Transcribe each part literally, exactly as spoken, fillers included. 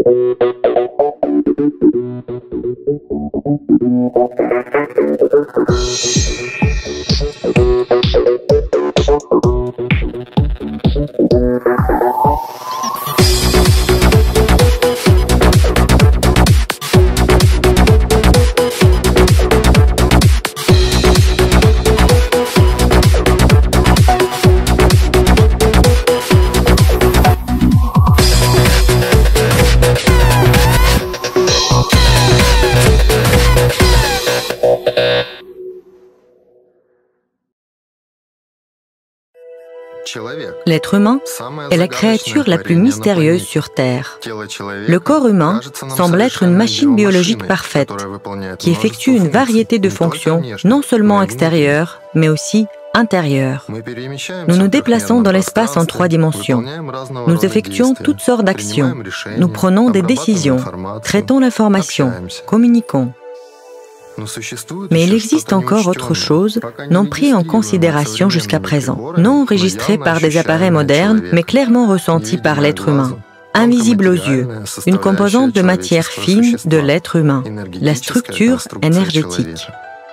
L'être humain est la créature la plus mystérieuse sur Terre. Le corps humain semble être une machine biologique parfaite qui effectue une variété de fonctions, non seulement extérieures, mais aussi intérieures. Nous nous déplaçons dans l'espace en trois dimensions. Nous effectuons toutes sortes d'actions. Nous prenons des décisions, traitons l'information, communiquons. Mais il existe encore autre chose, non pris en considération jusqu'à présent, non enregistré par des appareils modernes, mais clairement ressenti par l'être humain. Invisible aux yeux, une composante de matière fine de l'être humain, la structure énergétique.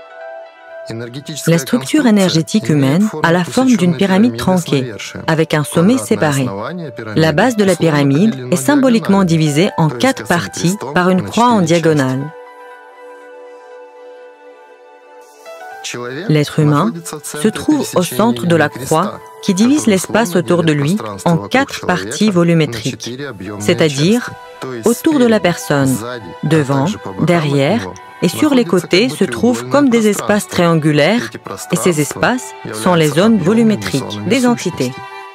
La structure énergétique humaine a la forme d'une pyramide tronquée, avec un sommet séparé. La base de la pyramide est symboliquement divisée en quatre parties par une croix en diagonale. L'être humain se trouve au centre de la croix qui divise l'espace autour de lui en quatre parties volumétriques, c'est-à-dire autour de la personne, devant, derrière et sur les côtés se trouvent comme des espaces triangulaires et ces espaces sont les zones volumétriques des entités.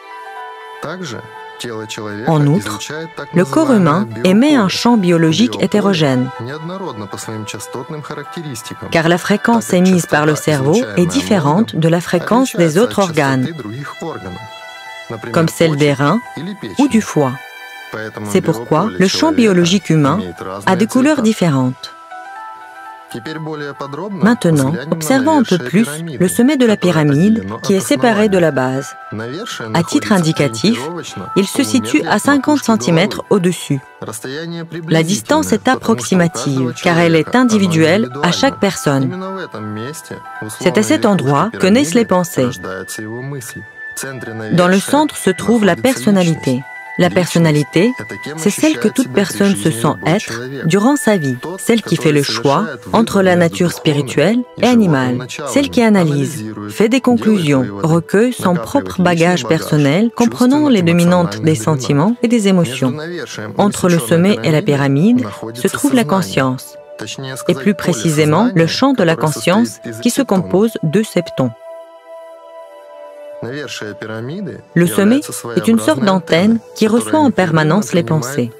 En outre, le corps humain émet un champ biologique hétérogène, car la fréquence émise par le cerveau est différente de la fréquence des autres organes, comme celle des reins ou du foie. C'est pourquoi le champ biologique humain a des couleurs différentes. Maintenant, observons un peu plus le sommet de la pyramide qui est séparé de la base. À titre indicatif, il se situe à cinquante centimètres au-dessus. La distance est approximative car elle est individuelle à chaque personne. C'est à cet endroit que naissent les pensées. Dans le centre se trouve la personnalité. La personnalité, c'est celle que toute personne se sent être durant sa vie, celle qui fait le choix entre la nature spirituelle et animale, celle qui analyse, fait des conclusions, recueille son propre bagage personnel comprenant les dominantes des sentiments et des émotions. Entre le sommet et la pyramide se trouve la conscience, et plus précisément le champ de la conscience qui se compose de septons. Le sommet est une sorte d'antenne qui reçoit en permanence les pensées.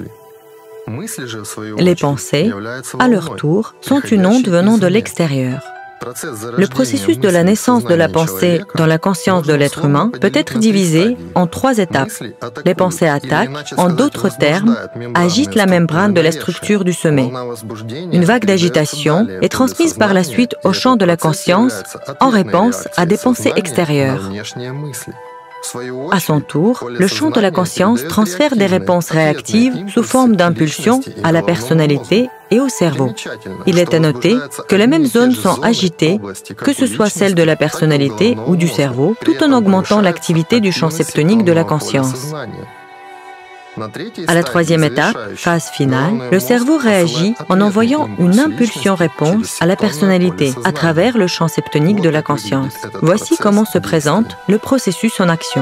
Les pensées, à leur tour, sont une onde venant de l'extérieur. Le processus de la naissance de la pensée dans la conscience de l'être humain peut être divisé en trois étapes. Les pensées attaquent, en d'autres termes, agitent la membrane de la structure du sommet. Une vague d'agitation est transmise par la suite au champ de la conscience en réponse à des pensées extérieures. À son tour, le champ de la conscience transfère des réponses réactives sous forme d'impulsions à la personnalité et au cerveau. Il est à noter que les mêmes zones sont agitées, que ce soit celles de la personnalité ou du cerveau, tout en augmentant l'activité du champ septonique de la conscience. À la troisième étape, phase finale, le cerveau réagit en envoyant une impulsion-réponse à la personnalité à travers le champ septonique de la conscience. Voici comment se présente le processus en action.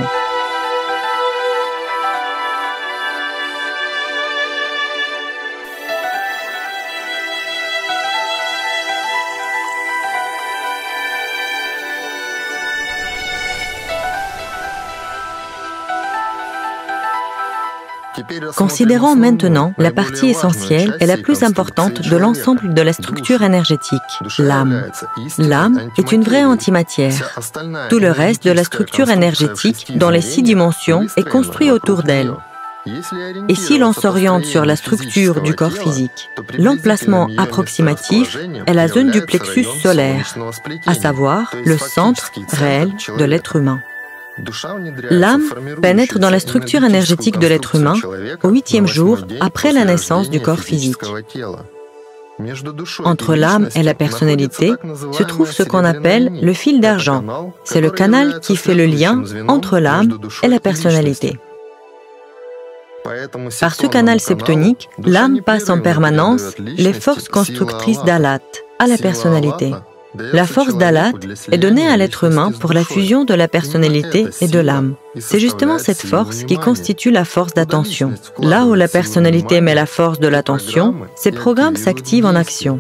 Considérons maintenant la partie essentielle et la plus importante de l'ensemble de la structure énergétique, l'âme. L'âme est une vraie antimatière. Tout le reste de la structure énergétique dans les six dimensions est construit autour d'elle. Et si l'on s'oriente sur la structure du corps physique, l'emplacement approximatif est la zone du plexus solaire, à savoir le centre réel de l'être humain. L'âme pénètre dans la structure énergétique de l'être humain au huitième jour après la naissance du corps physique. Entre l'âme et la personnalité se trouve ce qu'on appelle le fil d'argent. C'est le canal qui fait le lien entre l'âme et la personnalité. Par ce canal septonique, l'âme passe en permanence les forces constructrices d'Alat à la personnalité. La force d'Alat est donnée à l'être humain pour la fusion de la personnalité et de l'âme. C'est justement cette force qui constitue la force d'attention. Là où la personnalité met la force de l'attention, ces programmes s'activent en action.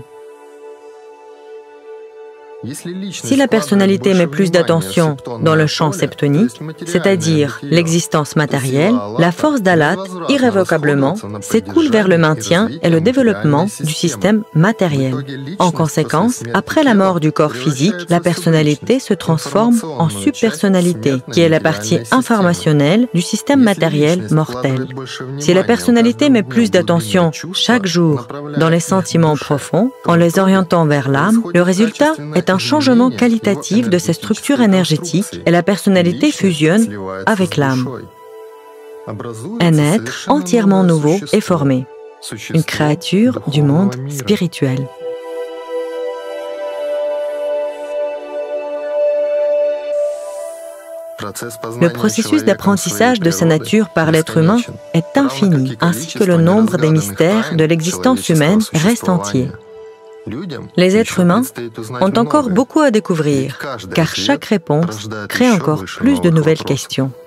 Si la personnalité met plus d'attention dans le champ septonique, c'est-à-dire l'existence matérielle, la force d'Alat, irrévocablement, s'écoule vers le maintien et le développement du système matériel. En conséquence, après la mort du corps physique, la personnalité se transforme en subpersonnalité, qui est la partie informationnelle du système matériel mortel. Si la personnalité met plus d'attention chaque jour dans les sentiments profonds, en les orientant vers l'âme, le résultat est un changement qualitatif de ces structures énergétiques et la personnalité fusionne avec l'âme. Un être entièrement nouveau est formé, une créature du monde spirituel. Le processus d'apprentissage de sa nature par l'être humain est infini, ainsi que le nombre des mystères de l'existence humaine reste entier. Les êtres humains ont encore beaucoup à découvrir, car chaque réponse crée encore plus de nouvelles questions.